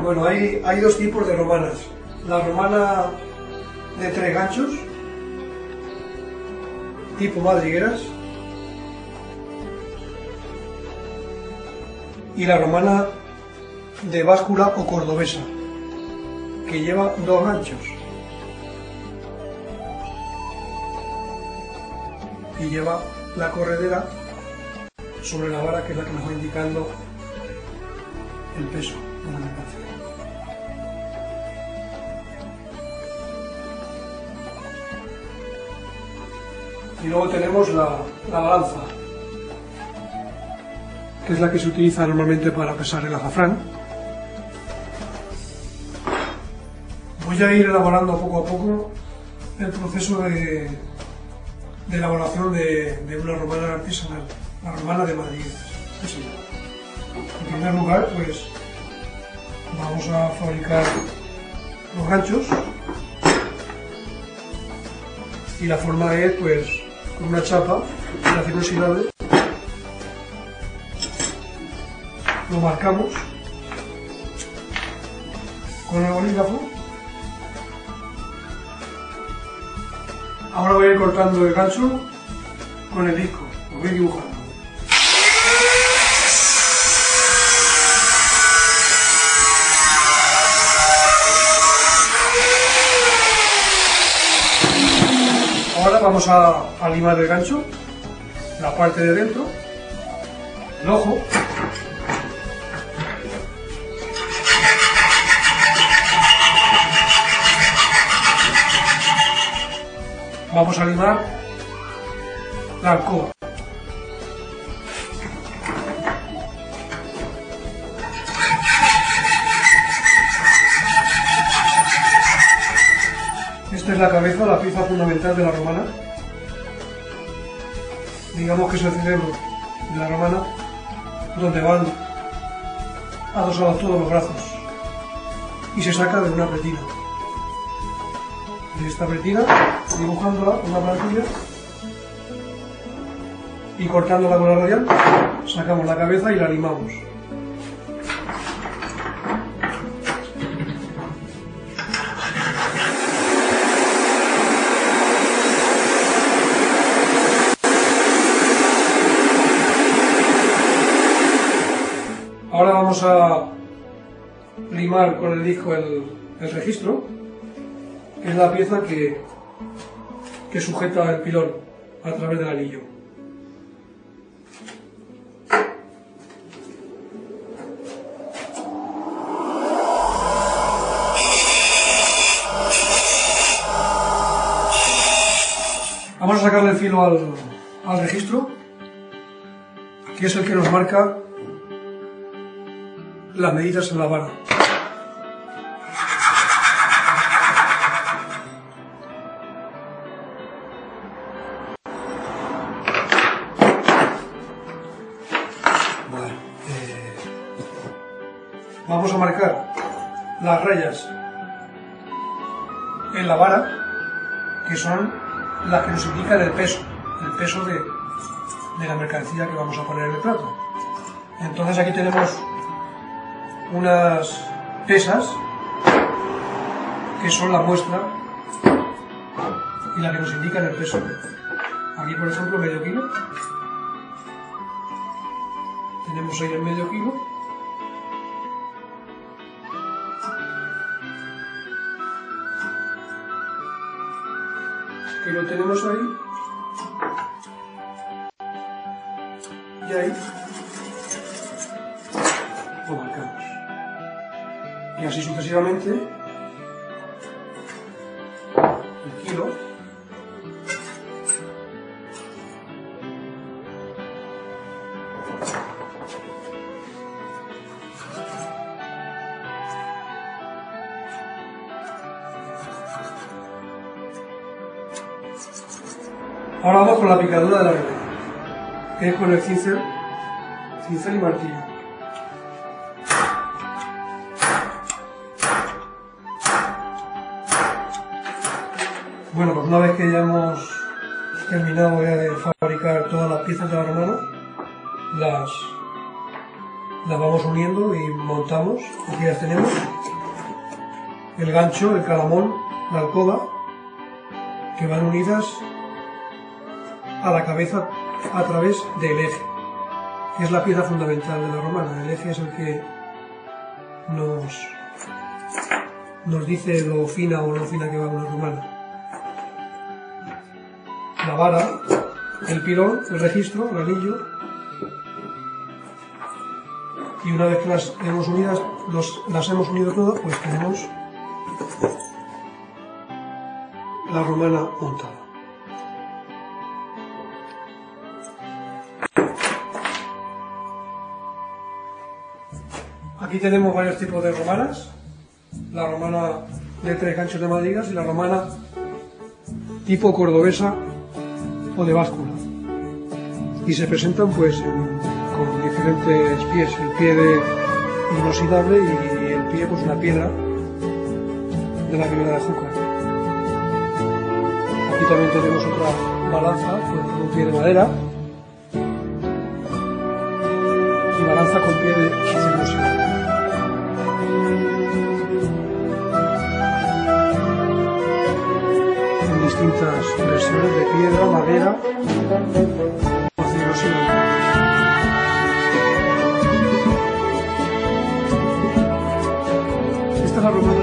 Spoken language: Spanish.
Bueno, hay dos tipos de romanas. La romana de 3 ganchos, tipo madrigueras, y la romana de báscula o cordobesa, que lleva 2 ganchos y lleva la corredera sobre la vara, que es la que nos va indicando el peso de la mercancía. Y luego tenemos la balanza, que es la que se utiliza normalmente para pesar el azafrán. Voy a ir elaborando poco a poco el proceso de elaboración de una romana artesanal, la romana de Madrid. En primer lugar, pues vamos a fabricar los ganchos, y la forma es, pues, con una chapa de acero inoxidable, lo marcamos con el bolígrafo. Ahora voy a ir cortando el gancho con el disco, lo voy dibujando. Ahora vamos a limar el gancho, la parte de dentro, el ojo. Vamos a limar la alcoba. Esta es la cabeza, la pieza fundamental de la romana. Digamos que es el cerebro de la romana, donde van adosados todos los brazos, y se saca de una pretina. De esta pretina, dibujándola con una plantilla y cortándola con la radial, sacamos la cabeza y la limamos. Ahora vamos a limar con el disco el registro, que es la pieza que sujeta el pilón a través del anillo. Vamos a sacarle el filo al registro, que es el que nos marca las medidas en la vara. Vamos a marcar las rayas en la vara, que son las que nos indican el peso de la mercancía que vamos a poner en el plato. Entonces aquí tenemos unas pesas que son la muestra y la que nos indican el peso. Aquí, por ejemplo, medio kilo. Tenemos ahí el medio kilo. Que lo tenemos ahí. Y ahí lo marcamos. Y así sucesivamente el kilo. Ahora vamos con la picadura de la revés, que es con el cincel y martillo. Bueno, pues una vez que ya hemos terminado de fabricar todas las piezas de la romana, las vamos uniendo y montamos. Aquí las tenemos, el gancho, el calamón, la alcoba, que van unidas a la cabeza a través del eje, que es la pieza fundamental de la romana. El eje es el que nos dice lo fina o no fina que va una romana. La vara, el pilón, el registro, el anillo, y una vez que las hemos unido todas, pues tenemos la romana montada. Aquí tenemos varios tipos de romanas: la romana de 3 ganchos de madrigueras y la romana tipo cordobesa o de báscula, y se presentan pues con diferentes pies, el pie de inoxidable y el pie pues una piedra de la ribera de Júcar. Aquí también tenemos otra balanza pues, con un pie de madera y balanza con pie de inoxidable. Distintas versiones de piedra, madera o acero inoxidable. Esta es la romana